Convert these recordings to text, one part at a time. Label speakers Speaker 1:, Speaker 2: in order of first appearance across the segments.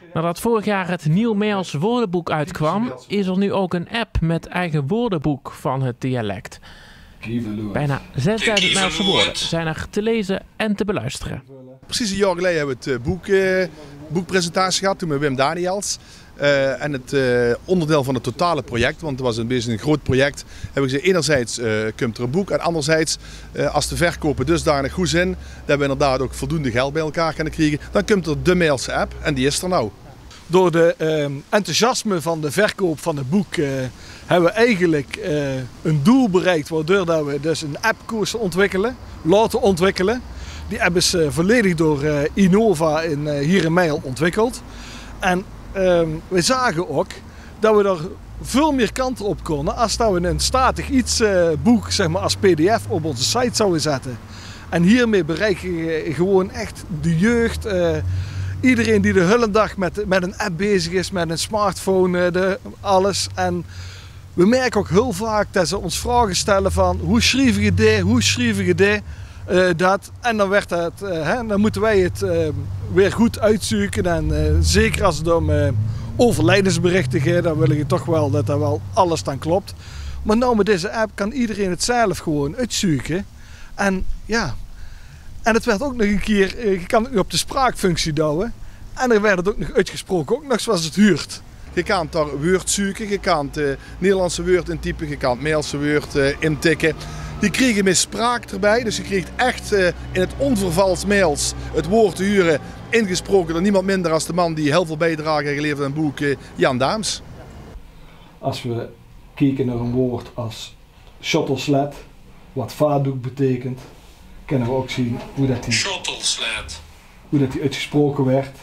Speaker 1: Nadat vorig jaar het Nieuw Meels woordenboek uitkwam, is er nu ook een app met eigen woordenboek van het dialect. Bijna 6000 Meelse woorden zijn er te lezen en te beluisteren.
Speaker 2: Precies een jaar geleden hebben we het boekpresentatie gehad, toen met Wim Daniels. En het onderdeel van het totale project, want het was een groot project, heb ik gezegd, enerzijds komt er een boek en anderzijds als de verkopen dusdanig goed zijn, dat we inderdaad ook voldoende geld bij elkaar kunnen krijgen, dan komt er de Meelse app en die is er nou.
Speaker 3: Door de enthousiasme van de verkoop van het boek hebben we eigenlijk een doel bereikt waardoor dat we dus een appkoers laten ontwikkelen. Die app is volledig door Innova hier in Meijel ontwikkeld. En we zagen ook dat we er veel meer kanten op konden als dat we een statig boek zeg maar, als pdf op onze site zouden zetten. En hiermee bereiken we gewoon echt de jeugd. Iedereen die de hele dag met een app bezig is, met een smartphone, alles. En we merken ook heel vaak dat ze ons vragen stellen van hoe schreef je dit, dat. En dan, dan moeten wij het weer goed uitzoeken. En zeker als het om overlijdensberichten gaat, dan wil je toch wel dat wel alles dan klopt. Maar nou met deze app kan iedereen het zelf gewoon uitzoeken. En ja... En het werd ook nog een keer, je kan het nu op de spraakfunctie douwen. En er werd het ook nog uitgesproken, ook nog zoals het huurt.
Speaker 2: Je kan daar woord zoeken, je kan het Nederlandse woord intypen, je kan het Meelse woord intikken. Je krijgt met spraak erbij, dus je krijgt echt in het onvervals Meels het woord te huren ingesproken door niemand minder dan de man die heel veel bijdrage heeft geleverd aan het boek, Jan Daams.
Speaker 3: Als we kijken naar een woord als shuttleslet, wat vaatdoek betekent, kunnen we ook zien hoe dat die uitgesproken werd.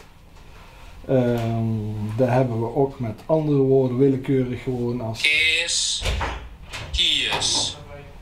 Speaker 3: Daar hebben we ook met andere woorden willekeurig gewoon als
Speaker 4: Kees, kies.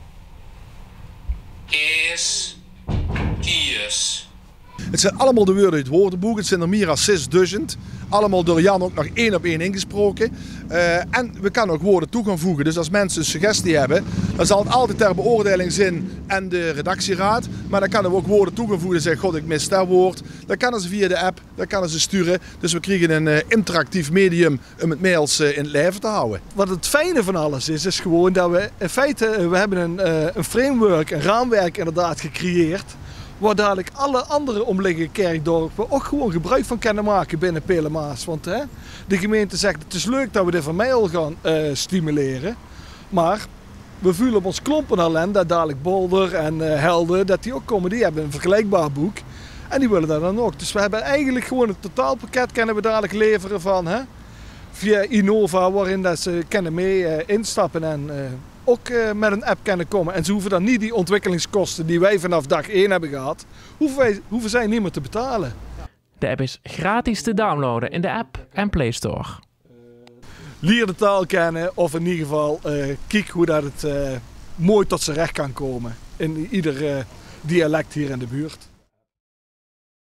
Speaker 4: Kees, kies.
Speaker 2: Het zijn allemaal de woorden uit het woordenboek. Het zijn er meer dan 6000. Allemaal door Jan ook nog 1 op 1 ingesproken. En we kunnen ook woorden toe gaan voegen. Dus als mensen een suggestie hebben, dan zal het altijd ter beoordeling zijn en de redactieraad. Maar dan kunnen we ook woorden toe gaan voegen en zeggen, god ik mis dat woord. Dan kunnen ze via de app, dan kunnen ze sturen. Dus we krijgen een interactief medium om het mails in het leven te houden.
Speaker 3: Wat het fijne van alles is gewoon dat we in feite, we hebben een framework, een raamwerk inderdaad gecreëerd. Waar dadelijk alle andere omliggende kerkdorpen ook gewoon gebruik van kunnen maken binnen Pelemaas. Want de gemeente zegt het is leuk dat we dit van Meijel gaan stimuleren. Maar we voelen op ons klompen alleen dat dadelijk Bolder en Helden, dat die ook komen. Die hebben een vergelijkbaar boek. En die willen dat dan ook. Dus we hebben eigenlijk gewoon een totaalpakket kunnen we dadelijk leveren van via Innova. Waarin dat ze kunnen mee instappen en ook met een app kunnen komen. En ze hoeven dan niet die ontwikkelingskosten die wij vanaf dag 1 hebben gehad, hoeven zij niet meer te betalen.
Speaker 1: De app is gratis te downloaden in de App en Play Store.
Speaker 3: Leer de taal kennen of in ieder geval kijk hoe dat het mooi tot zijn recht kan komen in ieder dialect hier in de buurt.